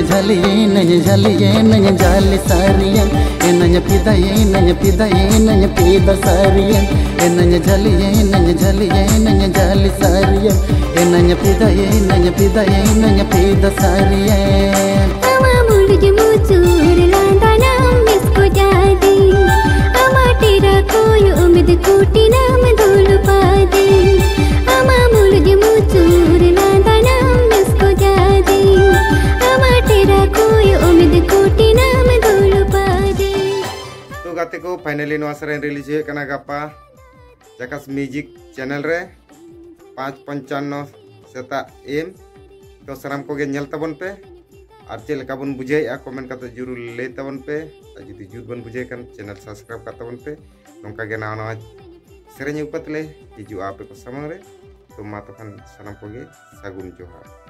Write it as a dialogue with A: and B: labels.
A: nanya jali sarian nanya pida sarian nanya jali sarian nanya pida sarian
B: ama mulj mucur lantanam misko jadi ama tera koyo umid kuti nam dul padi ama mulj mucur lantanam misko jadi ama tera koyo umid kuti nam dul padi.
C: तो गाते को finally नवा सरें release हुए कना गप्पा जकास music channel रे 5:55 सेता M तो सराम को गे नेल तबन पे और चेलका बन बुझे कमेंट करते जरूर ले तबन पे जुदी जुद बन बुझे कन चैनल सब्सक्राइब कर तबन पे नौका गे नवा नवा सेरें उपत ले हिजू आपे को समंग रे तो मा तो खन सनाम को गे सागुन जोहार।